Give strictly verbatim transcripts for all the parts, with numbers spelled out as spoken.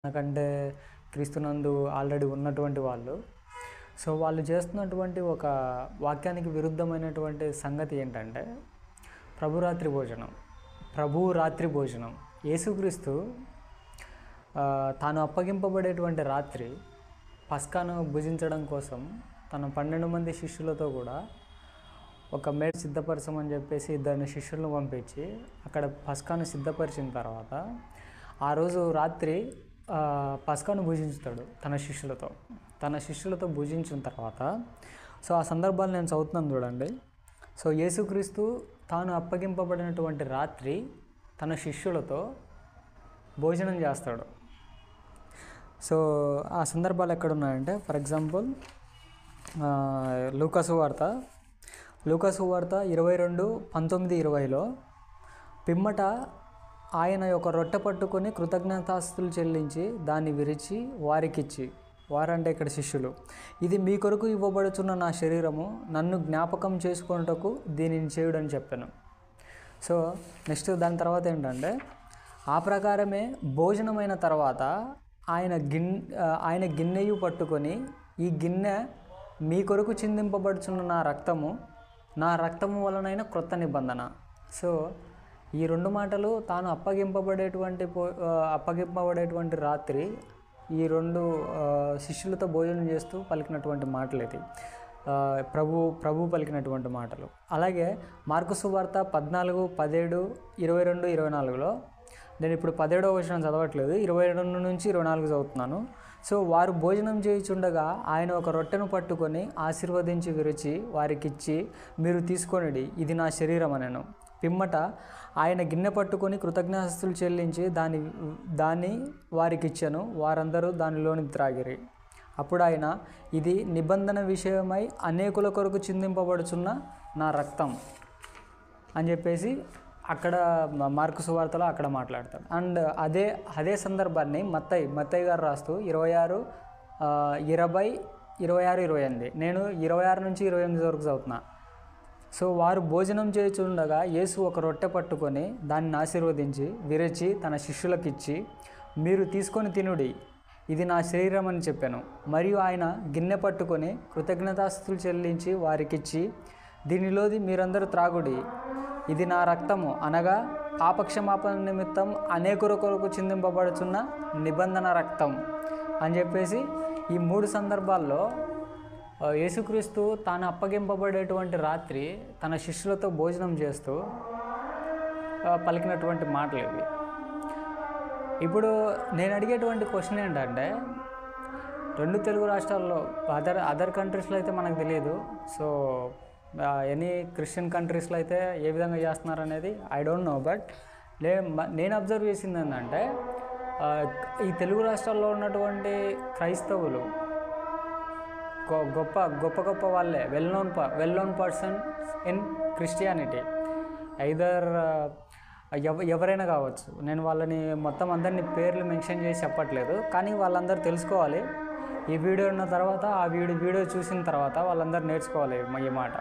మనకంటే క్రీస్తునందు ఆల్రెడీ ఉన్నటువంటి వాళ్ళు. సో వాళ్ళు చేస్తున్నటువంటి ఒక వాక్యానికి విరుద్ధమైనటువంటి సంగతి ఏంటంటే ప్రభురాత్రి భోజనం. ప్రభు రాత్రి భోజనం యేసుక్రీస్తు తాను అప్పగింపబడేటువంటి రాత్రి పస్కాను భుజించడం కోసం తన పన్నెండు మంది శిష్యులతో కూడా ఒక మేడ సిద్ధపరచమని చెప్పేసి ఇద్దరిని శిష్యులను పంపించి అక్కడ పస్కాను సిద్ధపరిచిన తర్వాత ఆ రోజు రాత్రి పస్కాను భుజించుతాడు తన శిష్యులతో తన శిష్యులతో భుజించిన తర్వాత సో ఆ సందర్భాలు నేను చదువుతున్నాను చూడండి. సో యేసుక్రీస్తు తాను అప్పగింపబడినటువంటి రాత్రి తన శిష్యులతో భోజనం చేస్తాడు. సో ఆ సందర్భాలు ఎక్కడున్నాయంటే ఫర్ ఎగ్జాంపుల్ లూకాసు వార్త లూకాసు వార్త ఇరవై రెండు పంతొమ్మిది ఇరవైలో పిమ్మట ఆయన ఒక రొట్టె పట్టుకొని కృతజ్ఞతాస్తుతులు చెల్లించి దాన్ని విరిచి వారికిచ్చి, వారంటే ఇక్కడ శిష్యులు, ఇది మీ కొరకు ఇవ్వబడుచున్న నా శరీరము, నన్ను జ్ఞాపకం చేసుకొనుటకు దీనిని చేయుడని చెప్పాను. సో నెక్స్ట్ దాని తర్వాత ఏంటంటే ఆ ప్రకారమే భోజనమైన తర్వాత ఆయన గిన్ ఆయన గిన్నెయు పట్టుకొని, ఈ గిన్నె మీ కొరకు చిందింపబడుచున్న నా రక్తము, నా రక్తము వలనైన క్రొత్త నిబంధన. సో ఈ రెండు మాటలు తాను అప్పగింపబడేటువంటి అప్పగింపబడేటువంటి రాత్రి ఈ రెండు శిష్యులతో భోజనం చేస్తూ పలికినటువంటి మాటలు ఇది ప్రభు ప్రభు పలికినటువంటి మాటలు. అలాగే మార్కు సువార్త పద్నాలుగు పదిహేడు ఇరవై రెండు ఇరవై నాలుగులో నేను ఇప్పుడు పదిహేడవ వచనం చదవట్లేదు, ఇరవై రెండు నుంచి ఇరవై నాలుగు చదువుతున్నాను. సో వారు భోజనం చేయుచుండగా ఆయన ఒక రొట్టెను పట్టుకొని ఆశీర్వదించి విరిచి వారికిచ్చి, మీరు తీసుకొనిడి, ఇది నా శరీరం అనెను. పిమ్మట ఆయన గిన్నె పట్టుకొని కృతజ్ఞతాస్తుతులు చెల్లించి దాని దాన్ని వారికి ఇచ్చెను. వారందరూ దానిలోని త్రాగిరి. అప్పుడు ఆయన, ఇది నిబంధన విషయమై అనేకుల కొరకు చిందింపబడుచున్న నా రక్తం అని చెప్పేసి అక్కడ మార్కు సువార్తలో అక్కడ మాట్లాడతాడు. అండ్ అదే అదే సందర్భాన్ని మత్తయి మత్తయి గారు రాస్తూ ఇరవై ఆరు ఇరవై ఇరవై ఆరు ఇరవై ఎనిమిది నేను ఇరవై ఆరు నుంచి ఇరవై ఎనిమిది వరకు చదువుతున్నా. సో వారు భోజనం చేయుచుండగా యేసు ఒక రొట్టె పట్టుకొని దాన్ని ఆశీర్వదించి విరిచి తన శిష్యులకు ఇచ్చి, మీరు తీసుకొని తినుడి, ఇది నా శరీరం అని చెప్పాను. మరియు ఆయన గిన్నె పట్టుకొని కృతజ్ఞతాస్తుతులు చెల్లించి వారికిచ్చి, దీనిలోది మీరందరూ త్రాగుడి, ఇది నా రక్తము, అనగా పాపక్షమాపణ నిమిత్తం అనేకుల కొరకు చిందింపబడుచున్న నిబంధన రక్తం అని చెప్పేసి ఈ మూడు సందర్భాల్లో యేసుక్రీస్తు తాను అప్పగింపబడేటువంటి రాత్రి తన శిష్యులతో భోజనం చేస్తూ పలికినటువంటి మాటలు ఇవి. ఇప్పుడు నేను అడిగేటువంటి క్వశ్చన్ ఏంటంటే, రెండు తెలుగు రాష్ట్రాల్లో అదర్ అదర్ కంట్రీస్లో అయితే మనకు తెలియదు. సో ఎనీ క్రిస్టియన్ కంట్రీస్లో అయితే ఏ విధంగా చేస్తున్నారు అనేది ఐ డోంట్ నో. బట్ లే నేను అబ్జర్వ్ చేసింది ఏంటంటే ఈ తెలుగు రాష్ట్రాల్లో ఉన్నటువంటి క్రైస్తవులు గొప్ప గొప్ప గొప్ప వాళ్ళే, వెల్ నోన్ ప well known person in Christianity, either ఎవ ఎవరైనా కావచ్చు. నేను వాళ్ళని మొత్తం అందరినీ పేర్లు మెన్షన్ చేసి చెప్పట్లేదు, కానీ వాళ్ళందరూ తెలుసుకోవాలి. ఈ వీడియో ఉన్న తర్వాత ఆ వీడియో వీడియో చూసిన తర్వాత వాళ్ళందరూ నేర్చుకోవాలి ఈ మాట.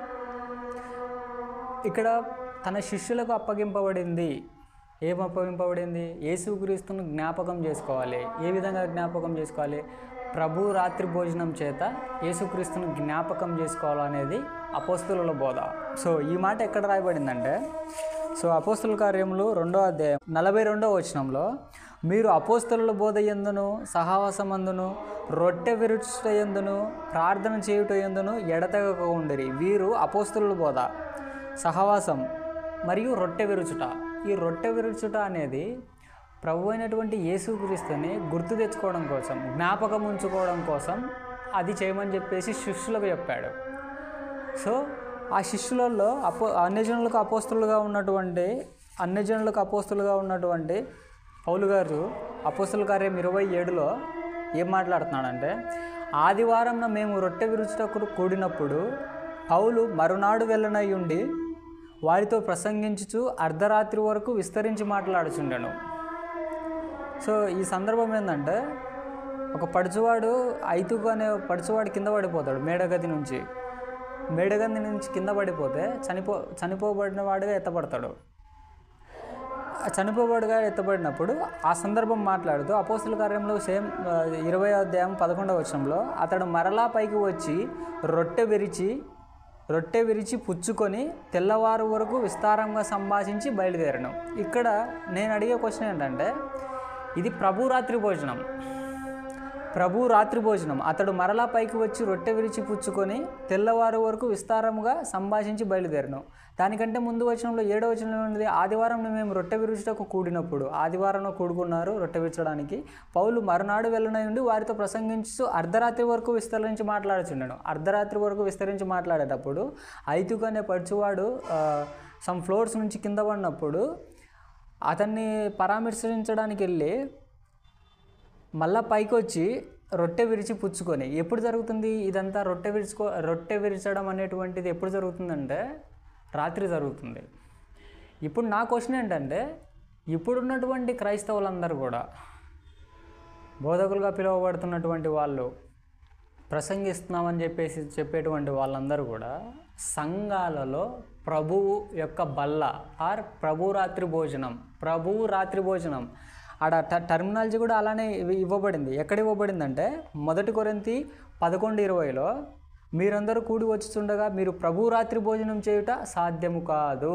ఇక్కడ తన శిష్యులకు అప్పగింపబడింది, ఏం అప్పగింపబడింది? యేసుక్రీస్తును జ్ఞాపకం చేసుకోవాలి. ఏ విధంగా జ్ఞాపకం చేసుకోవాలి? ప్రభు రాత్రి భోజనం చేత యేసుక్రీస్తును జ్ఞాపకం చేసుకోవాలనేది అపోస్తలుల బోధ. సో ఈ మాట ఎక్కడ రాయబడిందంటే, సో అపోస్తలుల కార్యములు రెండో అధ్యాయం నలభై రెండో వచనంలో, మీరు అపోస్తలుల బోధ యందును సహవాసమందును రొట్టె విరుచుట యందును ప్రార్థన చేయుట యందును ఎడతెగక ఉండిరి. వీరు అపోస్తలుల బోధ, సహవాసం మరియు రొట్టె విరుచుట. ఈ రొట్టె విరుచుట అనేది ప్రభు అయినటువంటి యేసుక్రీస్తుని గుర్తు తెచ్చుకోవడం కోసం, జ్ఞాపకం ఉంచుకోవడం కోసం అది చేయమని చెప్పేసి శిష్యులకు చెప్పాడు. సో ఆ శిష్యులలో అపో అన్యజనులకు అపోస్తలుగా ఉన్నటువంటి అన్యజనులకు అపోస్తలుగా ఉన్నటువంటి పౌలు గారు అపోస్తల కార్యం ఇరవై ఏడులో ఏం మాట్లాడుతున్నాడంటే, ఆదివారం మేము రొట్టె విరుచుటకు కూడినప్పుడు పౌలు మరునాడు వెళ్ళనై ఉండి వారితో ప్రసంగించుచు అర్ధరాత్రి వరకు విస్తరించి మాట్లాడుచుండెను. సో ఈ సందర్భం ఏంటంటే, ఒక పడుచువాడు ఐతుకు అనే పడుచువాడు కింద పడిపోతాడు మేడగది నుంచి. మేడగది నుంచి కింద పడిపోతే చనిపో చనిపోబడిన వాడిగా ఎత్తపడతాడు. చనిపోబడిగా ఎత్తబడినప్పుడు ఆ సందర్భం మాట్లాడుతూ అపోస్తుల కార్యంలో సేమ్ ఇరవై అధ్యాయం పదకొండవ వచనంలో అతడు మరలా పైకి వచ్చి రొట్టె విరిచి రొట్టె విరిచి పుచ్చుకొని తెల్లవారు వరకు విస్తారంగా సంభాషించి బయలుదేరను. ఇక్కడ నేను అడిగే క్వశ్చన్ ఏంటంటే, ఇది ప్రభు రాత్రి భోజనం. ప్రభు రాత్రి భోజనం అతడు మరలా పైకి వచ్చి రొట్టె విరిచి పుచ్చుకొని తెల్లవారు వరకు విస్తారముగా సంభాషించి బయలుదేరను. దానికంటే ముందు వచనంలో ఏడవ వచనంలో ఉన్నది, ఆదివారం మేము రొట్టె విరుచుటకు కూడినప్పుడు. ఆదివారంలో కూడుకున్నారు రొట్టె విరచడానికి. పౌలు మరునాడు వెళ్ళనై ఉండి వారితో ప్రసంగించు అర్ధరాత్రి వరకు విస్తరించి మాట్లాడుచుండెను. అర్ధరాత్రి వరకు విస్తరించి మాట్లాడేటప్పుడు ఐతుకు అనే పడుచువాడు సమ్ ఫ్లోర్స్ నుంచి కింద పడినప్పుడు అతన్ని పరామర్శించడానికి వెళ్ళి మళ్ళా పైకి వచ్చి రొట్టె విరిచి పుచ్చుకొని, ఎప్పుడు జరుగుతుంది ఇదంతా? రొట్టె విరుచుకో రొట్టె విరచడం అనేటువంటిది ఎప్పుడు జరుగుతుందంటే రాత్రి జరుగుతుంది. ఇప్పుడు నా క్వశ్చన్ ఏంటంటే, ఇప్పుడున్నటువంటి క్రైస్తవులందరూ కూడా, బోధకులుగా పిలువబడుతున్నటువంటి వాళ్ళు, ప్రసంగిస్తున్నామని చెప్పేసి చెప్పేటువంటి వాళ్ళందరూ కూడా సంఘాలలో ప్రభువు యొక్క బల్ల ఆర్ ప్రభు రాత్రి భోజనం, ప్రభువు రాత్రి భోజనం ఆడ టర్మినాలజీ కూడా అలానే ఇవ్వబడింది. ఎక్కడ ఇవ్వబడిందంటే మొదటి కొరింథీ పదకొండు ఇరవైలో మీరందరూ కూడి వచ్చుచుండగా మీరు ప్రభు రాత్రి భోజనం చేయుట సాధ్యము కాదు.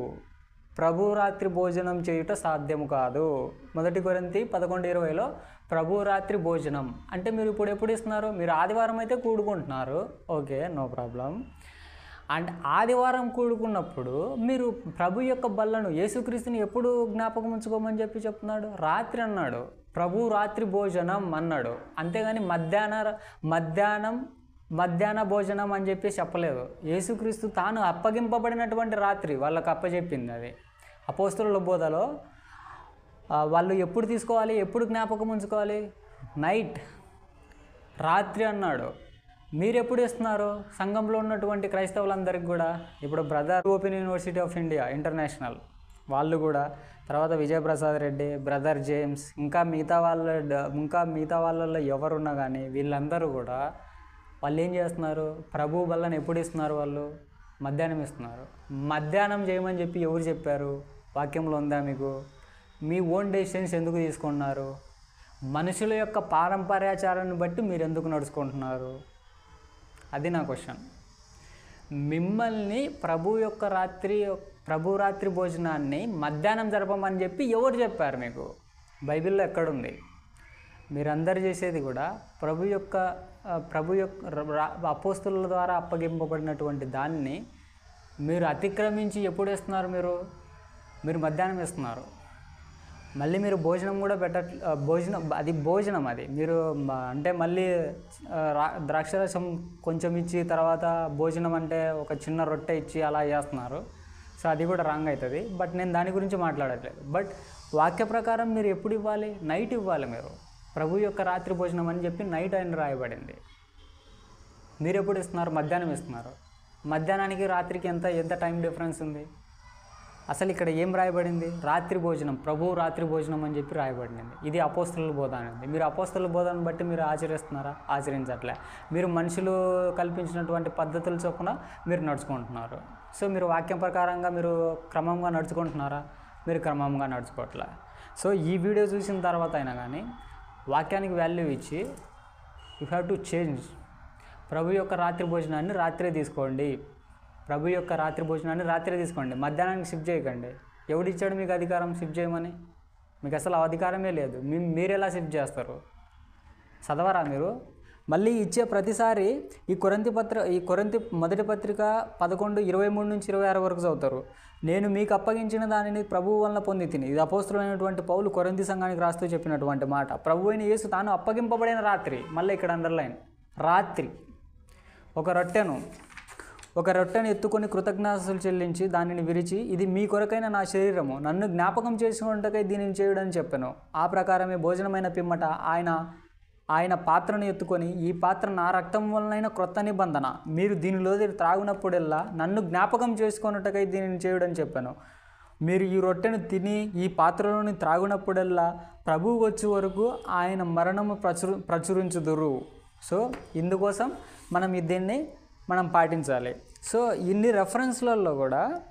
ప్రభు రాత్రి భోజనం చేయుట సాధ్యము కాదు. మొదటి కొరింథీ పదకొండు ఇరవైలో ప్రభు రాత్రి భోజనం అంటే మీరు ఇప్పుడు ఎప్పుడు ఇస్తున్నారు? మీరు ఆదివారం అయితే కూడుకుంటున్నారు, ఓకే, నో ప్రాబ్లం. అండ్ ఆదివారం కూడుకున్నప్పుడు మీరు ప్రభు యొక్క బల్లను, యేసుక్రీస్తుని ఎప్పుడు జ్ఞాపకం ఉంచుకోమని చెప్పి చెప్తున్నాడు? రాత్రి అన్నాడు, ప్రభు రాత్రి భోజనం అన్నాడు. అంతేగాని మధ్యాహ్న మధ్యాహ్నం మధ్యాహ్న భోజనం అని చెప్పి చెప్పలేదు. యేసుక్రీస్తు తాను అప్పగింపబడినటువంటి రాత్రి వాళ్ళకు అప్పచెప్పింది. అది అపోస్తలుల బోధలో వాళ్ళు ఎప్పుడు తీసుకోవాలి, ఎప్పుడు జ్ఞాపకం ఉంచుకోవాలి? నైట్, రాత్రి అన్నాడు. మీరు ఎప్పుడు ఇస్తున్నారు సంఘంలో ఉన్నటువంటి క్రైస్తవులందరికీ కూడా? ఇప్పుడు brother open university of India international వాళ్ళు కూడా, తర్వాత విజయప్రసాద్ రెడ్డి, బ్రదర్ జేమ్స్, ఇంకా మిగతా వాళ్ళ ఇంకా మిగతా వాళ్ళల్లో ఎవరున్నా కానీ వీళ్ళందరూ కూడా వాళ్ళు ఏం చేస్తున్నారు? ప్రభు బల్లని ఎప్పుడు ఇస్తున్నారు? వాళ్ళు మధ్యాహ్నం ఇస్తున్నారు. మధ్యాహ్నం చేయమని చెప్పి ఎవరు చెప్పారు? వాక్యంలో ఉందా మీకు? మీ ఓన్ డెసిషన్స్ ఎందుకు తీసుకుంటున్నారు? మనుషుల యొక్క పారంపర్యాచారాన్ని బట్టి మీరు ఎందుకు నడుచుకుంటున్నారు? అది నా క్వశ్చన్. మిమ్మల్ని ప్రభు యొక్క రాత్రి ప్రభు రాత్రి భోజనాన్ని మధ్యాహ్నం జరపమని చెప్పి ఎవరు చెప్పారు మీకు? బైబిల్లో ఎక్కడుంది? మీరందరూ చేసేది కూడా ప్రభు యొక్క ప్రభు యొక్క అపోస్తుల ద్వారా అప్పగింపబడినటువంటి దాన్ని మీరు అతిక్రమించి ఎప్పుడు ఇస్తున్నారు? మీరు మీరు మధ్యాహ్నం ఇస్తున్నారు. మళ్ళీ మీరు భోజనం కూడా పెట్ట భోజనం అది భోజనం అది మీరు అంటే మళ్ళీ ద్రాక్షరసం కొంచెం ఇచ్చి తర్వాత భోజనం అంటే ఒక చిన్న రొట్టె ఇచ్చి అలా చేస్తున్నారు. సో అది కూడా రాంగ్ అవుతుంది. బట్ నేను దాని గురించి మాట్లాడట్లేదు. బట్ వాక్య ప్రకారం మీరు ఎప్పుడు ఇవ్వాలి? నైట్ ఇవ్వాలి. మీరు ప్రభు యొక్క రాత్రి భోజనం అని చెప్పి నైట్ అని రాయబడింది. మీరు ఎప్పుడు ఇస్తున్నారు? మధ్యాహ్నం ఇస్తున్నారు. మధ్యాహ్నానికి రాత్రికి ఎంత ఎంత టైం డిఫరెన్స్ ఉంది? అసలు ఇక్కడ ఏం రాయబడింది? రాత్రి భోజనం, ప్రభు రాత్రి భోజనం అని చెప్పి రాయబడింది. ఇది అపోస్తలుల బోధ అనేది. మీరు అపోస్తలుల బోధనను బట్టి మీరు ఆచరిస్తున్నారా? ఆచరించట్లే. మీరు మనుషులు కల్పించినటువంటి పద్ధతుల చొప్పున మీరు నడుచుకుంటున్నారు. సో మీరు వాక్యం ప్రకారంగా మీరు క్రమంగా నడుచుకుంటున్నారా? మీరు క్రమంగా నడుచుకోవట్లే. సో ఈ వీడియో చూసిన తర్వాత అయినా కానీ వాక్యానికి వాల్యూ ఇచ్చి యూ హ్యావ్ టు చేంజ్. ప్రభు యొక్క రాత్రి భోజనాన్ని రాత్రే తీసుకోండి. ప్రభు యొక్క రాత్రి భోజనాన్ని రాత్రి తీసుకోండి. మధ్యాహ్నానికి షిఫ్ట్ చేయకండి. ఎవడిచ్చాడు మీకు అధికారం షిఫ్ట్ చేయమని? మీకు అసలు అధికారమే లేదు. మీ మీరు ఎలా షిఫ్ట్ చేస్తారు? చదవరా మీరు? మళ్ళీ ఇచ్చే ప్రతిసారి ఈ కొరింథీ పత్ర ఈ కొరింథీ మొదటి పత్రిక పదకొండు ఇరవై మూడు నుంచి ఇరవై ఆరు వరకు చదువుతారు. నేను మీకు అప్పగించిన దానిని ప్రభువు వలన పొంది తిని. ఇది అపోస్తలుడైనటువంటి పౌలు కొరింథీ సంఘానికి రాస్తూ చెప్పినటువంటి మాట. ప్రభు అయిన యేసు తాను అప్పగింపబడిన రాత్రి, మళ్ళీ ఇక్కడ అండర్లైన్, రాత్రి ఒక రొట్టెను ఒక రొట్టెను ఎత్తుకొని కృతజ్ఞతలు చెల్లించి దానిని విరిచి, ఇది మీ కొరకైన నా శరీరము, నన్ను జ్ఞాపకం చేసుకున్నట్టుకై దీనిని చేయుడని చెప్పాను. ఆ ప్రకారమే భోజనమైన పిమ్మట ఆయన ఆయన పాత్రను ఎత్తుకొని, ఈ పాత్ర నా రక్తం వలనైన క్రొత్త నిబంధన, మీరు దీనిలో త్రాగునప్పుడల్లా నన్ను జ్ఞాపకం చేసుకున్నట్టుకై దీనిని చేయుడని చెప్పాను. మీరు ఈ రొట్టెను తిని ఈ పాత్రలోని త్రాగునప్పుడల్లా ప్రభువు వచ్చే వరకు ఆయన మరణము ప్రచురు ప్రచురించుదురు. సో ఇందుకోసం మనం దీన్ని మనం పాటించాలి. సో ఇన్ని రెఫరెన్స్లలో కూడా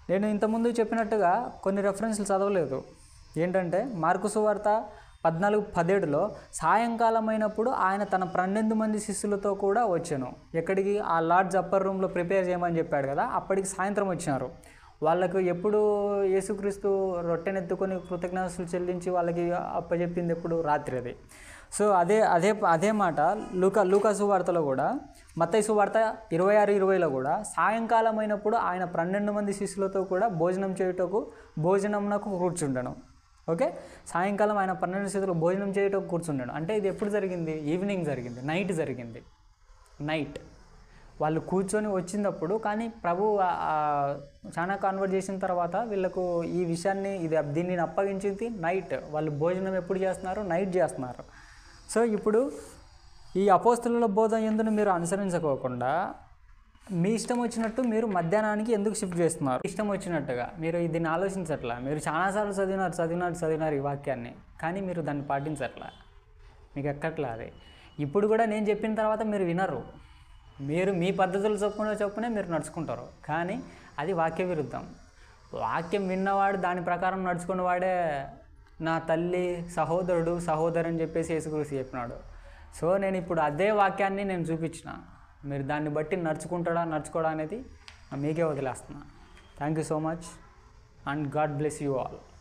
నేను ఇంతకుముందు చెప్పినట్టుగా కొన్ని రెఫరెన్స్లు చదవలేదు. ఏంటంటే మార్కు సువార్త పద్నాలుగు పదిహేడులో సాయంకాలం అయినప్పుడు ఆయన తన పన్నెండు మంది శిష్యులతో కూడా వచ్చాను. ఎక్కడికి? ఆ లార్డ్స్ అప్పర్ రూమ్లో ప్రిపేర్ చేయమని చెప్పాడు కదా, అప్పటికి సాయంత్రం వచ్చినారు. వాళ్ళకు ఎప్పుడు యేసుక్రీస్తు రొట్టెనెత్తుకొని కృతజ్ఞతలు చెల్లించి వాళ్ళకి అప్పచెప్పింది ఎప్పుడు? రాత్రి. అది. సో అదే అదే అదే మాట లూకా లూకా సువార్తలో కూడా, మత్తయి సువార్త ఇరవై ఆరు ఇరవైలో కూడా సాయంకాలం అయినప్పుడు ఆయన పన్నెండు మంది శిష్యులతో కూడా భోజనం చేయుటకు భోజనంకు కూర్చుండను. ఓకే, సాయంకాలం ఆయన పన్నెండు శిష్యులు భోజనం చేయటకు కూర్చుండను. అంటే ఇది ఎప్పుడు జరిగింది? ఈవినింగ్ జరిగింది, నైట్ జరిగింది. నైట్ వాళ్ళు కూర్చొని వచ్చినప్పుడు. కానీ ప్రభు చాలా కాన్వర్ట్ చేసిన తర్వాత వీళ్ళకు ఈ విషయాన్ని ఇది దీన్ని అప్పగించింది నైట్. వాళ్ళు భోజనం ఎప్పుడు చేస్తున్నారు? నైట్ చేస్తున్నారు. సో ఇప్పుడు ఈ అపోస్తలుల బోధ ఎందును మీరు అనుసరించుకోకుండా మీ ఇష్టం వచ్చినట్టు మీరు మధ్యాహ్నానికి ఎందుకు షిఫ్ట్ చేస్తున్నారు? ఇష్టం వచ్చినట్టుగా మీరు దీన్ని ఆలోచించట్లా. మీరు చాలాసార్లు చదివినారు చదివినారు చదివినారు ఈ వాక్యాన్ని, కానీ మీరు దాన్ని పాటించట్లా. మీకు ఎక్కట్లా అది. ఇప్పుడు కూడా నేను చెప్పిన తర్వాత మీరు వినరు. మీరు మీ పద్ధతులు చొప్పున చొప్పునే మీరు నడుచుకుంటారు, కానీ అది వాక్య విరుద్ధం. వాక్యం విన్నవాడు దాని ప్రకారం నడుచుకున్నవాడే నా తల్లి, సహోదరుడు, సహోదరు అని చెప్పేసి యేసుక్రీస్తు చెప్పినాడు. సో నేను ఇప్పుడు అదే వాక్యాన్ని నేను చూపించిన, మీరు దాన్ని బట్టి నడుచుకుంటాడా నడుచుకోవడా అనేది మీకే వదిలేస్తున్నా. Thank you so much and God bless you all.